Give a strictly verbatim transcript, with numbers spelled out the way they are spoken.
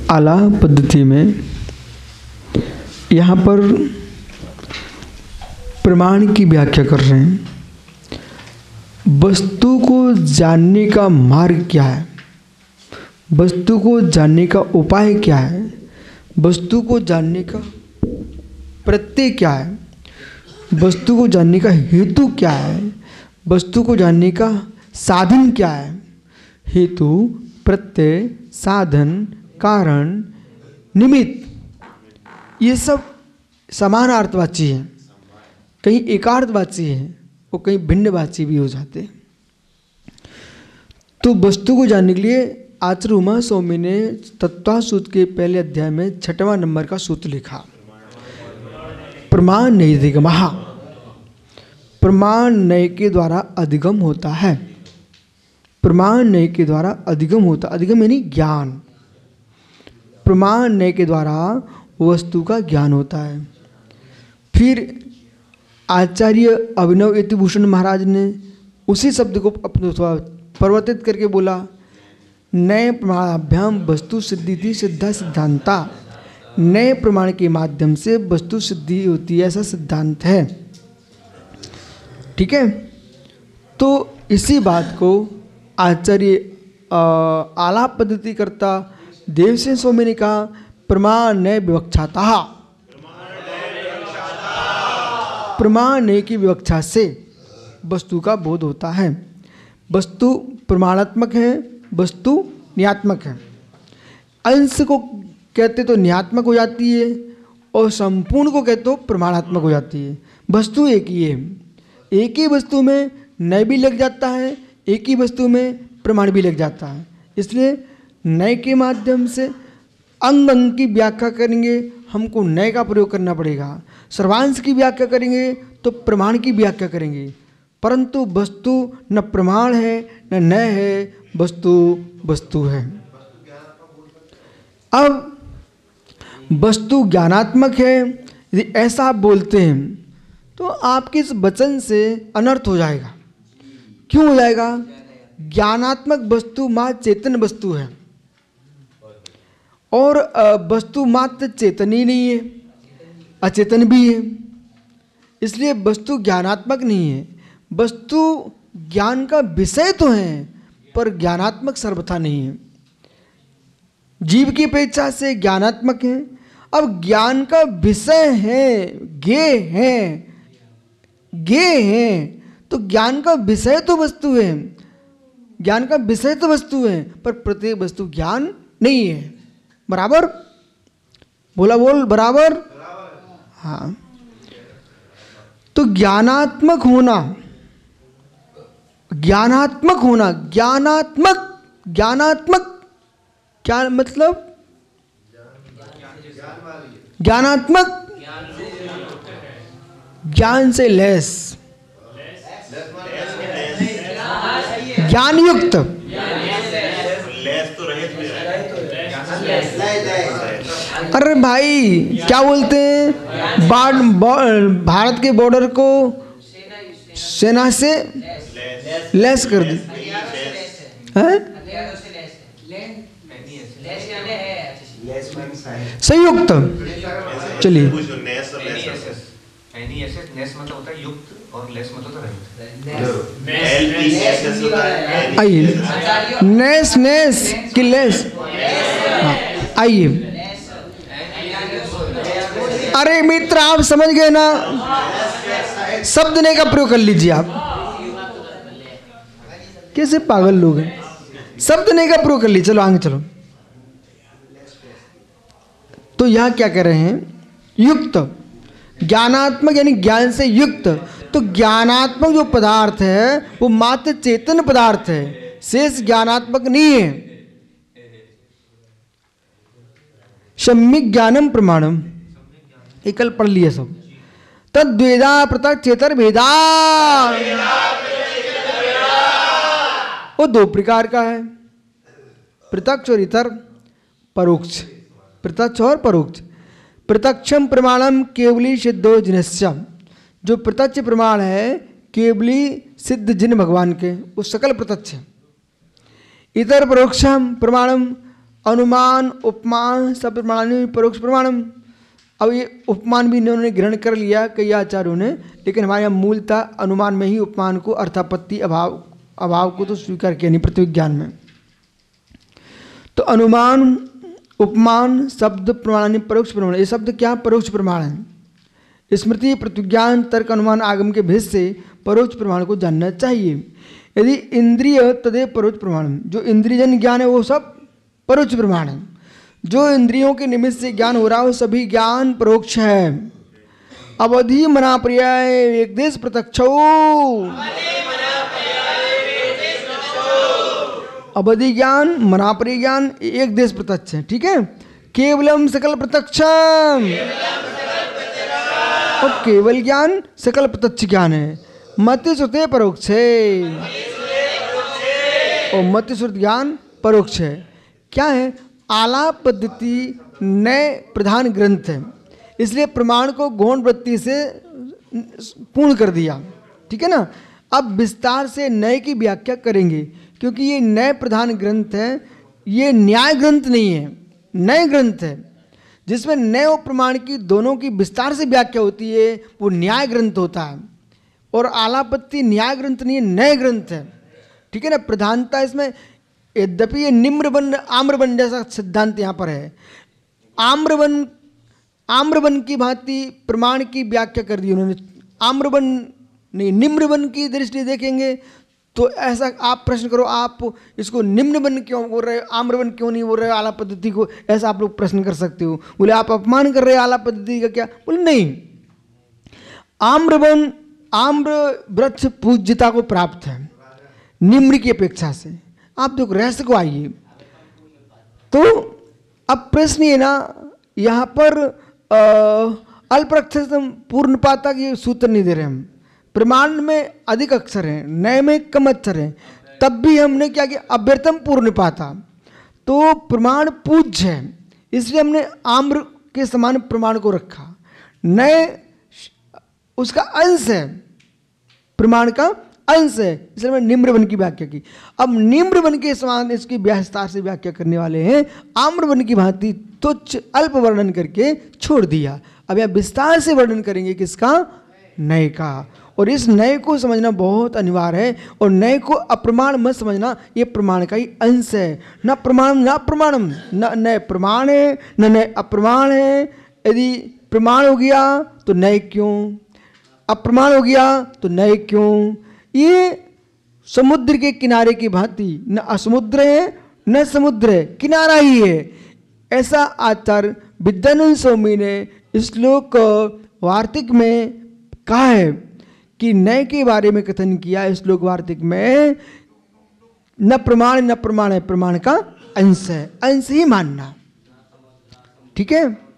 आला पद्धति में यहाँ पर प्रमाण की व्याख्या कर रहे हैं। वस्तु को जानने का मार्ग क्या है, वस्तु को जानने का उपाय क्या है, वस्तु को जानने का प्रत्यय क्या है, वस्तु को जानने का हेतु क्या है, वस्तु को जानने का साधन क्या है। हेतु, प्रत्यय, साधन, कारण, निमित्त, ये सब समानार्थवाची हैं। कहीं एकार्थवाची है और कहीं भिन्नवाची भी हो जाते हैं। तो वस्तु को जानने के लिए आचार्य उमा स्वामी ने तत्व सूत्र के पहले अध्याय में छठवां नंबर का सूत्र लिखा, प्रमाण नैधिगमः। प्रमाण नय के द्वारा अधिगम होता है, प्रमाण नय के द्वारा अधिगम होता, अधिगम यानी ज्ञान। प्रमाण नय के द्वारा वस्तु का ज्ञान होता है। फिर आचार्य अभिनव यतिभूषण महाराज ने उसी शब्द को परिवर्तित करके बोला, नए प्रमाणाभ्याम वस्तु सिद्धि थी सिद्धा सिद्धांता। नए प्रमाण के माध्यम से वस्तु सिद्धि होती है, ऐसा सिद्धांत है। ठीक है, तो इसी बात को आचार्य आलाप पद्धति करता देवसेन स्वामी ने कहा, प्रमाण नय विवक्षाता। प्रमाण नय की विवक्षा से वस्तु का बोध होता है। वस्तु प्रमाणात्मक है, वस्तु न्यात्मक है। अंश को कहते तो न्यात्मक हो जाती है और संपूर्ण को कहते तो प्रमाणात्मक हो जाती है। वस्तु एक ही है, एक ही वस्तु में नय भी लग जाता है, एक ही वस्तु में प्रमाण भी लग जाता है। इसलिए नय के माध्यम से अंग अंग की व्याख्या करेंगे, हमको नय का प्रयोग करना पड़ेगा। सर्वांश की व्याख्या करेंगे तो प्रमाण की व्याख्या करेंगे। परंतु वस्तु न प्रमाण है न नय है, वस्तु वस्तु है। अब वस्तु ज्ञानात्मक है, यदि ऐसा आप बोलते हैं तो आपके इस वचन से अनर्थ हो जाएगा। क्यों हो जाएगा? ज्ञानात्मक वस्तु मात्र चेतन वस्तु है और वस्तु मात्र चेतन ही नहीं है, अचेतन भी है। इसलिए वस्तु ज्ञानात्मक नहीं है। वस्तु ज्ञान का विषय तो है पर ज्ञानात्मक सर्वथा नहीं है। जीव की अपेक्षा से ज्ञानात्मक है। अब ज्ञान का विषय है, ज्ञेय है, ज्ञेय है, तो ज्ञान का विषय तो वस्तु है, ज्ञान का विषय तो वस्तु है, पर प्रत्येक वस्तु ज्ञान नहीं है। बराबर? बोला बोल, बराबर? हाँ। तो ज्ञानात्मक होना, ज्ञानात्मक होना, ज्ञानात्मक, ज्ञानात्मक क्या मतलब? ज्ञानात्मक, ज्ञान से लेस, ज्ञान युक्त, अरे भाई क्या बोलते हैं, भारत के बॉर्डर को सेना से लेस कर दी है, संयुक्त। चलिए, आइए नेस नेस की लेस, आइए। अरे मित्र आप समझ गए ना, शब्द ने का प्रयोग कर लीजिए आप। कैसे पागल लोग हैं, शब्द ने का प्रयोग कर लीजिए। चलो आगे चलो। तो यहां क्या कह रहे हैं? युक्त, ज्ञानात्मक यानी ज्ञान से युक्त। तो ज्ञानात्मक जो पदार्थ है वो मात्र चेतन पदार्थ है, शेष ज्ञानात्मक नहीं है। सम्यक ज्ञानम प्रमाणम, एक कल पढ़ लिया सब। तद्वेदा पृथक चेतर भेदा, वो दो प्रकार का है, प्रत्यक्ष और इतर परोक्ष। प्रत्यक्ष और परोक्ष। प्रत्यक्षम प्रमाणम केवली सिद्धो जिनस्य, जो प्रत्यक्ष प्रमाण है केवली सिद्ध जिन भगवान के, वो सकल प्रत्यक्ष है। इतर परोक्षम प्रमाणम, अनुमान उपमान सब प्रमाणानि परोक्ष प्रमाणम। अब ये उपमान भी इन्होंने ग्रहण कर लिया कई आचार्यों ने, लेकिन हमारे यहाँ मूलतः अनुमान में ही उपमान को अर्थापत्ति अभाव अभाव को तो स्वीकार किया नहीं प्रतिविज्ञान में। तो अनुमान उपमान शब्द प्रमाणानि परोक्ष प्रमाण, ये शब्द क्या परोक्ष प्रमाण है। स्मृति प्रतिज्ञान तर्क अनुमान आगम के भेद से परोक्ष प्रमाण को जानना चाहिए। यदि इंद्रिय तदेव परोक्ष प्रमाण, जो इंद्रियजन ज्ञान है वो सब परोक्ष प्रमाण है। जो इंद्रियों के निमित्त से ज्ञान हो रहा है वो सभी ज्ञान परोक्ष है। अवधि मना पर्याय एक देश प्रत्यक्षो, अवधि ज्ञान मना पर्याय ज्ञान एक देश प्रत्यक्ष है, ठीक है। केवलम सकल प्रत्यक्षम, और केवल ज्ञान सकल प्रत्यक्ष ज्ञान है। मति श्रुते परोक्ष है, और मति श्रुत ज्ञान परोक्ष है। क्या है, आलाप पद्धति नए प्रधान ग्रंथ है, इसलिए प्रमाण को गौण वृत्ति से पूर्ण कर दिया, ठीक है ना। अब विस्तार से नए की व्याख्या करेंगे, क्योंकि ये नए प्रधान ग्रंथ है, ये न्याय ग्रंथ नहीं है, नए ग्रंथ है जिसमें नए और प्रमाण की दोनों की विस्तार से व्याख्या होती है, वो न्याय ग्रंथ होता है। और आलापत्ति न्याय ग्रंथ नहीं है, नए ग्रंथ है, ठीक है ना। प्रधानता इसमें, यद्यपि ये निम्रवन आम्रवन जैसा सिद्धांत यहाँ पर है, आम्रवन आम्रवन की भांति प्रमाण की व्याख्या कर दी उन्होंने। आम्रवन नहीं, निम्रवन की दृष्टि देखेंगे तो ऐसा आप प्रश्न करो, आप इसको निम्नवन क्यों बोल रहे हो, आम्रवन क्यों नहीं बोल रहे हो आलाप पद्धति को, ऐसा आप लोग प्रश्न कर सकते हो। बोले आप अपमान कर रहे हो आलाप पद्धति का क्या, बोले नहीं। आम्रवन आम्र वृक्ष पूज्यता को प्राप्त है निम्र की अपेक्षा से। आप देखो रहस्य को आइए, तो अब प्रश्न ये ना, यहाँ पर अल्परक्षम पूर्ण पाता के सूत्र नहीं दे रहे हम। प्रमाण में अधिक अक्षर हैं, नए में कम अक्षर हैं, तब भी हमने क्या किया, अव्यर्थम पूर्ण पाता। तो प्रमाण पूज्य है, इसलिए हमने आम्र के समान प्रमाण को रखा। नए उसका अंश है, प्रमाण का अंश है, इसलिए मैंने निम्रवन की व्याख्या की। अब निम्रवन के समान इसकी विस्तार से व्याख्या करने वाले हैं, आम्रवन की भांति तुच्छ अल्प वर्णन करके छोड़ दिया। अब यह विस्तार से वर्णन करेंगे किसका, नए का। और इस नए को समझना बहुत अनिवार्य है, और नए को अप्रमाण मत समझना, ये प्रमाण का ही अंश है। न प्रमाण न प्रमाणम, न नए प्रमाण है न नए अप्रमाण है। यदि प्रमाण हो गया तो नए क्यों, अप्रमाण हो गया तो नए क्यों। ये समुद्र के किनारे की भांति न असमुद्र है न समुद्र है, किनारा ही है। ऐसा आचार्य विद्यानंद स्वामी ने श्लोक वार्तिक में कहा है कि नए के बारे में कथन किया श्लोक वार्तिक में, न प्रमाण न प्रमाण है, प्रमाण का अंश है, अंश ही मानना, ठीक है।